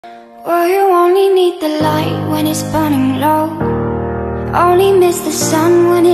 Well, you only need the light when it's burning low, only miss the sun when